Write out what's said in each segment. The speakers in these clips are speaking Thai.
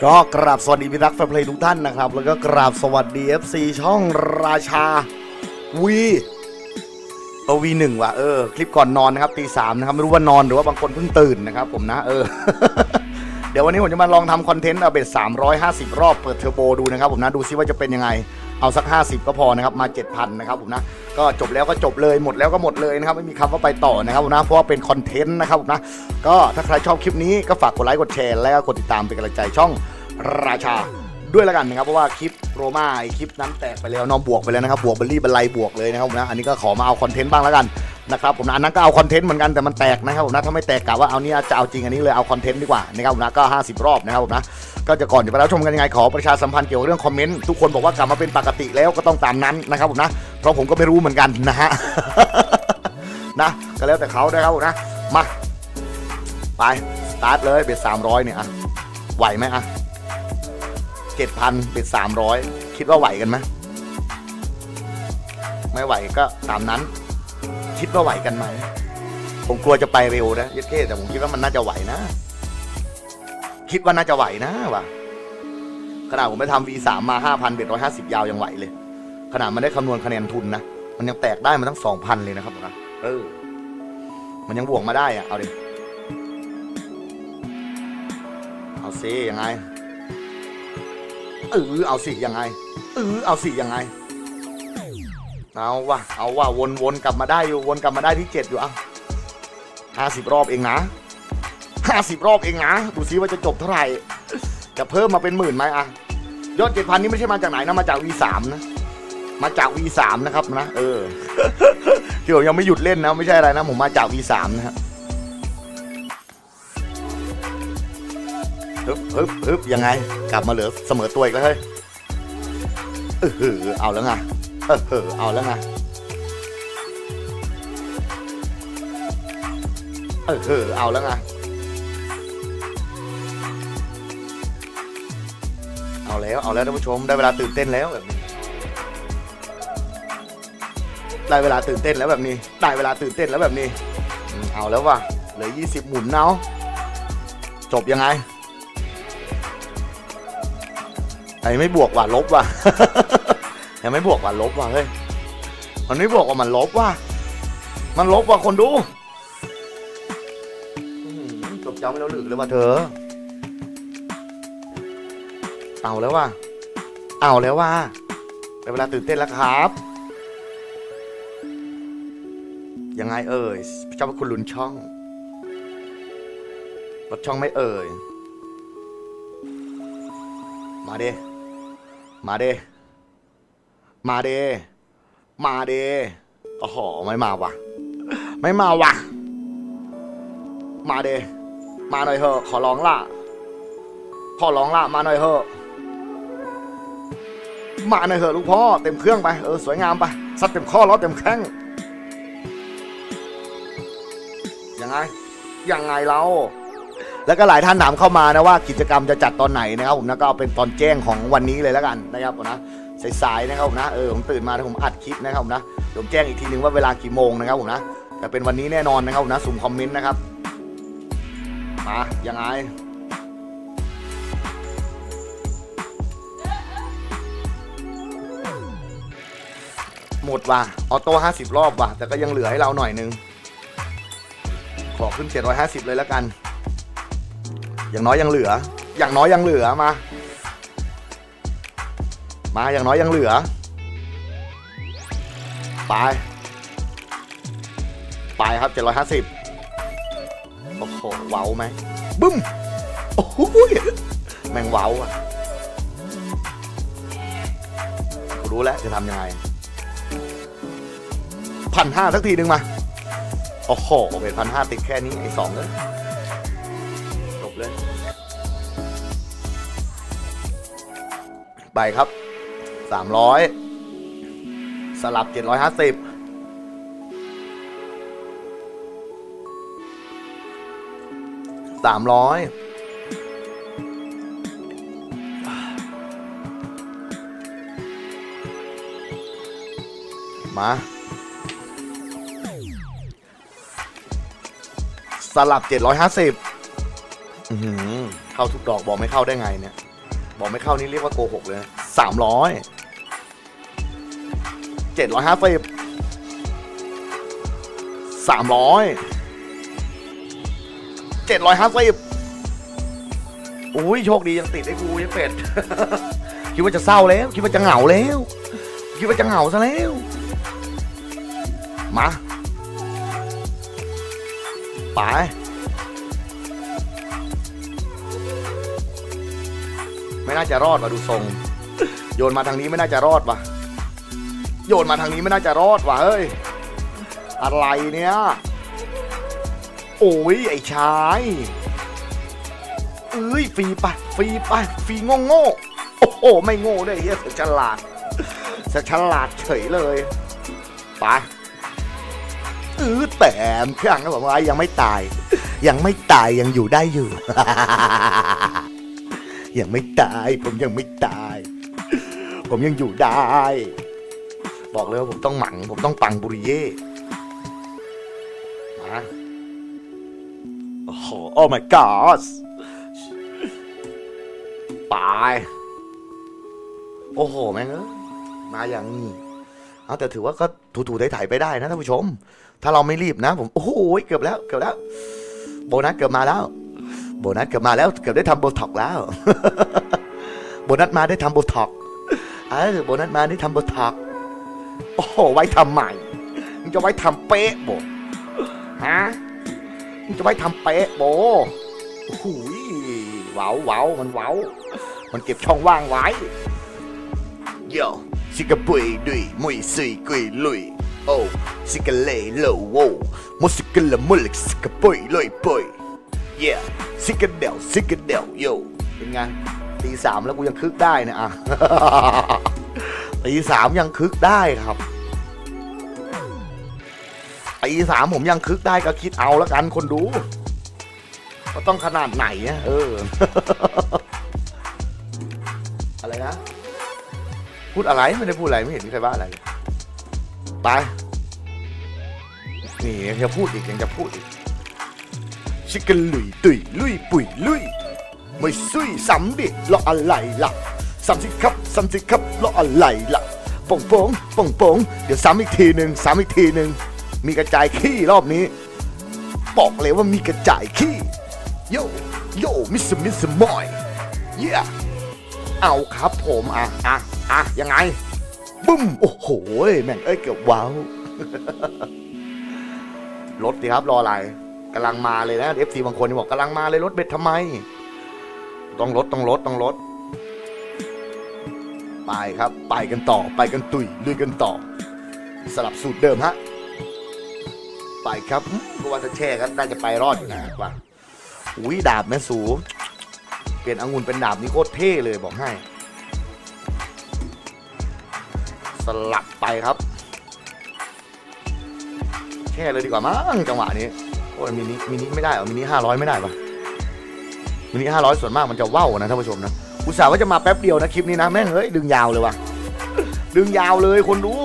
ก็กราบสวัสดีพี่รักแฟนเพลงทุกท่านนะครับแล้วก็กราบสวัสดี FC ช่องราชาวีหนึ่งว่ะคลิปก่อนนอนนะครับตี 3นะครับไม่รู้ว่านอนหรือว่าบางคนเพิ่งตื่นนะครับผมนะเดี๋ยววันนี้ผมจะมาลองทำคอนเทนต์เอาเบ็ด350 รอบเปิดเทอร์โบดูนะครับผมนะดูซิว่าจะเป็นยังไงเอาสัก50ก็พอนะครับมา 7,000 นะครับผมนะก็จบแล้วก็จบเลยหมดแล้วก็หมดเลยนะครับไม่มีคำว่าไปต่อนะครับผมนะเพราะว่าเป็นคอนเทนต์นะครับผมนะก็ถ้าใครชอบคลิปนี้ก็ฝากกดไลค์กดแชร์และก็กดติดตามเป็นกำลังใจช่องราชาด้วยแล้วกันนะครับเพราะว่าคลิปโรม่าคลิปนั้นแตกไปแล้วน้องบวกไปแล้วนะครับบวกเบลลี่บรรลัยบวกเลยนะครับผมนะอันนี้ก็ขอมาเอาคอนเทนต์บ้างแล้วกันนะครับผมนะอันนั้นก็เอาคอนเทนต์เหมือนกันแต่มันแตกนะครับผมนะถ้าไม่แตกกะว่าเอานี้จะเอาจริงอันนี้เลยเอาคอนเทนต์ดีกว่านะครับผมนะก็50 รอบนะครับผมนะก็จะก่อนจะไปรับชมกันยังไงขอประชาสัมพันธ์เกี่ยวกับเรื่องคอมเมนต์ทุกคนบอกว่ากลับมาเป็นปกติแล้วก็ต้องตามนั้นนะครับผมนะเพราะผมก็ไม่รู้เหมือนกันนะฮะ นะก็แล้วแต่เขานะครับผมนะมาไปสตาร์ทเลยเบ็ด300เนี่ยอะไหวไหมอะ7,000 เบ็ด300คิดว่าไหวกันไหมไม่ไหวก็ตามนั้นคิดว่าไหวกันไหมผมกลัวจะไปเร็วนะยัดเก้แต่ผมคิดว่ามันน่าจะไหวนะคิดว่าน่าจะไหวนะว่ะขนาดผมไปทำ V3 มา 5,000 เบ็ด150ยาวยังไหวเลยขนาดมันได้คำนวณคะแนนทุนนะมันยังแตกได้มันตั้ง 2,000 เลยนะครับนะมันยังบวกมาได้อะเอาดิเอาสิยังไงเอาสิยังไงเอาสิยังไงเอาว่ะวนกลับมาได้อยู่วนกลับมาได้ที่7อยู่อ่ะ50 รอบเองนะ50 รอบเองนะดูซิว่าจะจบเท่าไหร่จะเพิ่มมาเป็น10,000ไหมอ่ะยอด 7,000 นี่ไม่ใช่มาจากไหนนะมาจาก V3 นะมาจาก V3 นะครับนะที่ผมยังไม่หยุดเล่นนะไม่ใช่อะไรนะผมมาจาก V3 นะครับฮึบยังไงกลับมาเหลือเสมอตัวอีกแล้วเฮ้ยเอาแล้วไงเอาแล้วไงเอาแล้วไงเอาแล้วท่านผู้ชมได้เวลาตื่นเต้นแล้วแบบนี้ได้เวลาตื่นเต้นแล้วแบบนี้ได้เวลาตื่นเต้นแล้วแบบนี้เอาแล้วว่ะเหลือ20หมุนเนาะจบยังไงไอ้ไม่บวกว่ะลบว่ะ ยังไม่บวกว่ะลบว่ะเฮ้ยมันไม่บวกว่ามันลบว่ะมันลบว่ะคนดูจบจ้าไม่แล้วหรือเลยว่ะเธอเอาแล้วว่ะได้เวลาตื่นเต้นแล้วครับยังไงเจ้าคุณลุ้นช่องรถช่องไม่มาเด้โอ้โหไม่มาว่ะมาเด้มาหน่อยเถอะขอร้องล่ะมาหน่อยเถอะลูกพ่อเต็มเครื่องไปสวยงามไปซัดเต็มข้อล้อเต็มแข้งยังไงเราแล้วก็หลายท่านถามเข้ามานะว่ากิจกรรมจะจัดตอนไหนนะครับผมนะก็เอาเป็นตอนแจ้งของวันนี้เลยแล้วกันนะครับผมนะสายๆนะครับผมนะผมตื่นมาผมอัดคลิปนะครับผมนะผมแจ้งอีกทีนึงว่าเวลากี่โมงนะครับผมนะแต่เป็นวันนี้แน่นอนนะครับผมนะสุ่มคอมเมนต์นะครับมายังไงหมดว่ะออโต้50 รอบว่ะแต่ก็ยังเหลือให้เราหน่อยนึงขอขึ้น750เลยแล้วกันอย่างน้อยยังเหลือมาอย่างน้อยยังเหลือไปครับ750โอ้โหว้าวไหมบึ้มโอ้โหแม่งว้าวอ่ะรู้แล้วจะทำยังไง1,500สักทีนึงมาโอ้โหเป็น1,500ติดแค่นี้ไอ้2เลยจบเลยไปครับ300สลับ750มาสลับ750เข้าทุกดอกบอกไม่เข้าได้ไงเนี่ยบอกไม่เข้านี่เรียกว่าโกหกเลย300 750 300 750อุ้ยโชคดียังติดไอ้กูยังเป็ด คิดว่าจะเศร้าแล้วคิดว่าจะเหงาแล้วคิดว่าจะเหงาซะแล้วมาไปไม่น่าจะรอดว่ะดูทรงโยนมาทางนี้ไม่น่าจะรอดว่ะโยนมาทางนี้ไม่น่าจะรอดว่ะเฮ้ยอะไรเนี่ยโอ้ยไอ้ชายเอ้ยฟรีไปฟรีไปฟรีโง่โอ้โหไม่โง่ด้วยเฮียฉลาดฉลาดเฉยเลยไปแต่เครื่องก็บอกว่ายังไม่ตายยังไม่ตายยังอยู่ได้อยู่ ยังไม่ตายผมยังไม่ตายผมยังอยู่ได้บอกเลยว่าผมต้องหมั่งผมต้องปังบุริเย่มาโอ้โหโอ้ my god ไปโอ้โหแม่งมาอย่างนี้เอาแต่ถือว่าก็ถูๆไถๆไปได้นะท่านผู้ชมถ้าเราไม่รีบนะผมโอ้โหเกือบแล้วโบนัสเกือบมาแล้วเกือบได้ทำโบท็อกแล้ว โบนัสมาได้ทำโบท็อกโบนัสมาได้ทำโบท็อกโอ้โหไว้ทำใหม่มึงจะไว้ทำเป๊ะโบฮะมึงจะไว้ทำเป๊ะโบโอ้โหว้าวมันเก็บช่องว่างไว้โย่สิกะปุยดุยมุยซุยกุยลุยโอ้สิกะเล่โลโวมุสิกะละมุลิกสิกะปุยลุยปุยเย่สิกะเดวโย่เป็นไงตี 3แล้วกูยังคึกได้นะอ่ะ ตี 3ยังคึกได้ครับตี 3ผมยังคึกได้ก็คิดเอาแล้วกันคนดูก็ต้องขนาดไหนอ่ะอะไรนะพูดอะไรไม่ได้พูดอะไรไม่เห็นมีใครว่าอะไรเลยไปนี่จะพูดอีกยังจะพูดอีกชิคกันลุยตุยลุยปุ๋ยลุยไม่ซุยซ้ำดิรออะไรล่ะซ้ำสิครับรออะไรล่ะป่งเดี๋ยวซ้ำอีกทีหนึ่งมีกระจายขี้รอบนี้บอกเลยว่ามีกระจายขี้โยมิสมอยเย่เอาครับผมยังไงบึ้มโอ้โหแม่งเกือบว้าวรถดิครับรออะไรกำลังมาเลยนะ FC บางคนบอกกำลังมาเลยรถเบ็ดทำไมต้องลดไปครับไปกันต่อไปกันตุยลุยกันต่อสลับสูตรเดิมฮะไปครับก็ว่าจะแช่กันน่าจะไปรอดอยู่นะว่าอุ้ยดาบแม่สูเปลี่ยนองุ่นเป็นดาบนี่โคตรเท่เลยบอกให้สลับไปครับแค่เลยดีกว่ามั้งจังหวะนี้โอ้ยมินิไม่ได้เหรอมินิ500ไม่ได้ปะมินิ500ส่วนมากมันจะว่าวนะท่านผู้ชมนะอุตส่าห์ว่าจะมาแป๊บเดียวนะคลิปนี้นะแม่งเฮ้ยดึงยาวเลยว่ะดึงยาวเลยคนดู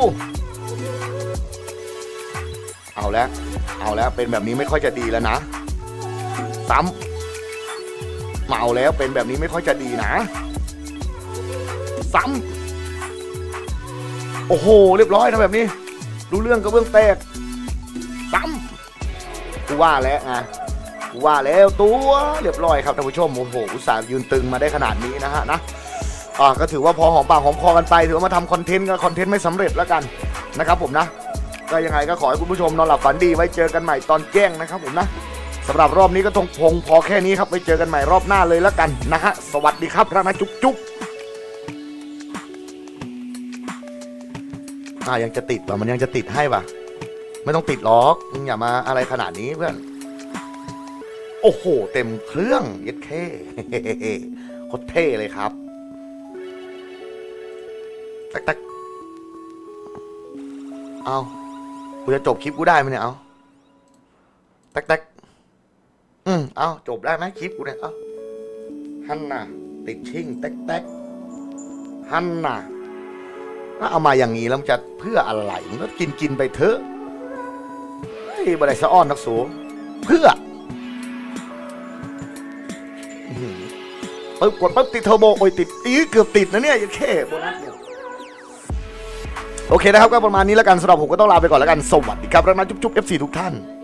เอาแล้วเป็นแบบนี้ไม่ค่อยจะดีแล้วนะซ้ำเมาแล้วเป็นแบบนี้ไม่ค่อยจะดีนะซ้ำโอ้โหเรียบร้อยนะแบบนี้ดูเรื่องกระเบื้องแตกซ้ำกูว่าแล้วไงกูว่าแล้วตัวเรียบร้อยครับท่านผู้ชมโอ้โหอุตส่าห์ยืนตึงมาได้ขนาดนี้นะฮะนะก็ถือว่าพอหอมปากหอมคอกันไปถือว่ามาทำคอนเทนต์ก็คอนเทนต์ไม่สำเร็จแล้วกันนะครับผมนะก็ยังไงก็ขอให้คุณผู้ชมนอนหลับฝันดีไว้เจอกันใหม่ตอนแจ้งนะครับผมนะสำหรับรอบนี้ก็คงพอแค่นี้ครับไว้เจอกันใหม่รอบหน้าเลยแล้วกันนะฮะสวัสดีครับรักนะจุ๊บยังจะติดป่ะมันยังจะติดให้ป่ะไม่ต้องติดหรอกมึงอย่ามาอะไรขนาดนี้เพื่อนโอ้โหเต็มเครื่องเย็ดแค่โคตรเท่เลยครับตักเอากูจะจบคลิปกูได้ไหมเนี่ยเอาตักเอาจบได้ไหมคลิปกูเนี่ยเอาฮันน่ะติดชิ่งตักฮันน่ะถ้าเอามาอย่างนี้แล้วมันจะเพื่ออะไรมันก็กินไปเถอะบันไดสะอ้อนนักสูเพื่อปึ๊บกดปึ๊บติดเทอร์โบโอ้ยติดเกือบติดนะเนี่ยยังแค่โบนัสเนี่ยโอเคนะครับก็ประมาณนี้แล้วกันสำหรับผมก็ต้องลาไปก่อนแล้วกันสวัสดีครับรักนะจุ๊บๆ FC ทุกท่าน